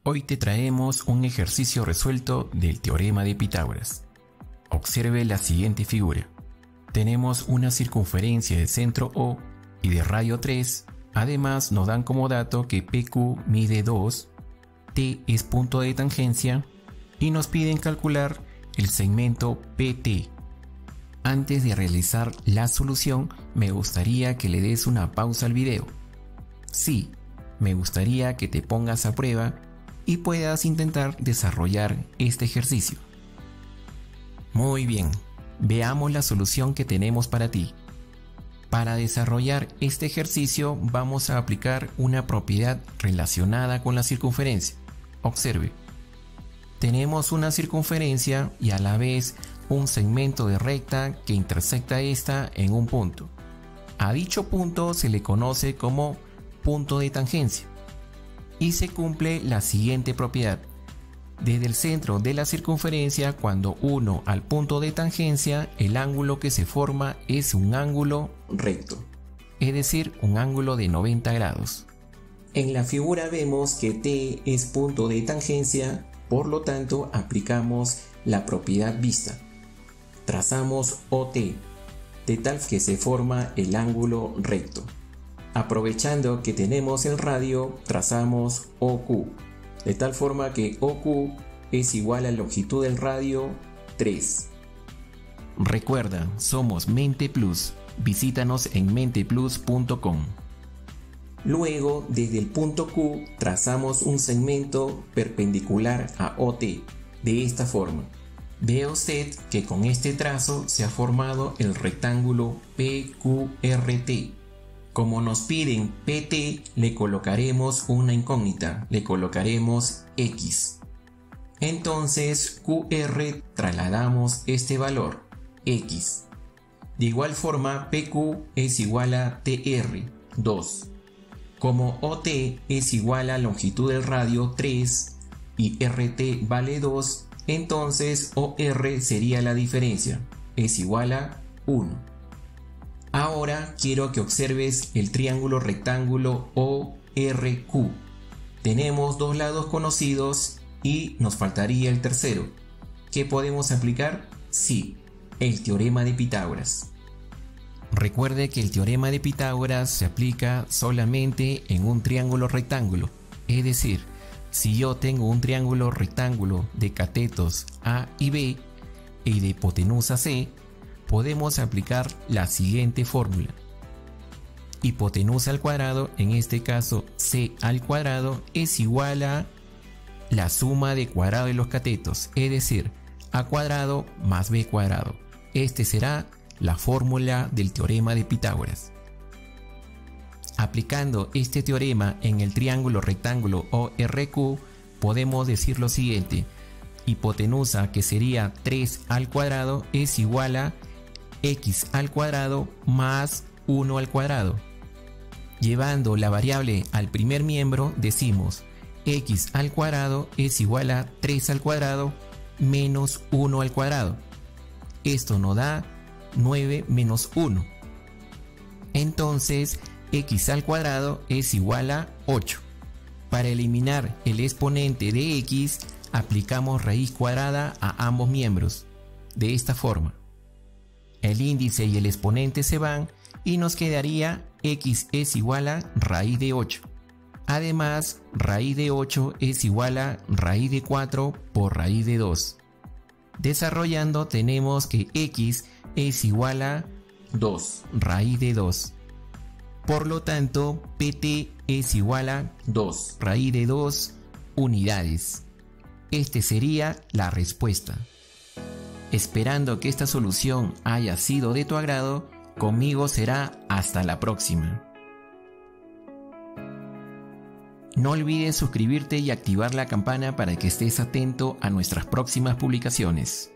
Hoy te traemos un ejercicio resuelto del teorema de Pitágoras. Observe la siguiente figura. Tenemos una circunferencia de centro O y de radio 3. Además nos dan como dato que PQ mide 2, T es punto de tangencia y nos piden calcular el segmento PT. Antes de realizar la solución, me gustaría que le des una pausa al video. Sí, me gustaría que te pongas a prueba y puedas intentar desarrollar este ejercicio. Muy bien, veamos la solución que tenemos para ti. Para desarrollar este ejercicio vamos a aplicar una propiedad relacionada con la circunferencia. Observe. Tenemos una circunferencia y a la vez un segmento de recta que intersecta esta en un punto. A dicho punto se le conoce como punto de tangencia. Y se cumple la siguiente propiedad. Desde el centro de la circunferencia, cuando uno al punto de tangencia, el ángulo que se forma es un ángulo recto, es decir, un ángulo de 90 grados. En la figura vemos que T es punto de tangencia, por lo tanto aplicamos la propiedad vista. Trazamos OT, de tal que se forma el ángulo recto. Aprovechando que tenemos el radio, trazamos OQ, de tal forma que OQ es igual a la longitud del radio 3. Recuerda, somos Mente Plus. Visítanos en menteplus.com. Luego, desde el punto Q, trazamos un segmento perpendicular a OT, de esta forma. Vea usted que con este trazo se ha formado el rectángulo PQRT. Como nos piden PT, le colocaremos una incógnita, le colocaremos X. Entonces QR trasladamos este valor, X. De igual forma PQ es igual a TR, 2. Como OT es igual a longitud del radio 3 y RT vale 2, entonces OR sería la diferencia, es igual a 1. Ahora quiero que observes el triángulo rectángulo ORQ. Tenemos dos lados conocidos y nos faltaría el tercero. ¿Qué podemos aplicar? Sí, el teorema de Pitágoras. Recuerde que el teorema de Pitágoras se aplica solamente en un triángulo rectángulo. Es decir, si yo tengo un triángulo rectángulo de catetos A y B y de hipotenusa C, podemos aplicar la siguiente fórmula. Hipotenusa al cuadrado, en este caso C al cuadrado, es igual a la suma de cuadrado de los catetos, es decir, A cuadrado más B cuadrado. Este será la fórmula del teorema de Pitágoras. Aplicando este teorema en el triángulo rectángulo ORQ, podemos decir lo siguiente. Hipotenusa, que sería 3 al cuadrado, es igual a X al cuadrado más 1 al cuadrado. Llevando la variable al primer miembro, decimos X al cuadrado es igual a 3 al cuadrado menos 1 al cuadrado. Esto nos da 9 menos 1. Entonces X al cuadrado es igual a 8. Para eliminar el exponente de X, aplicamos raíz cuadrada a ambos miembros, de esta forma. El índice y el exponente se van y nos quedaría X es igual a raíz de 8. Además, raíz de 8 es igual a raíz de 4 por raíz de 2. Desarrollando tenemos que X es igual a 2 raíz de 2. Por lo tanto, PT es igual a 2 raíz de 2 unidades. Este sería la respuesta. Esperando que esta solución haya sido de tu agrado, conmigo será hasta la próxima. No olvides suscribirte y activar la campana para que estés atento a nuestras próximas publicaciones.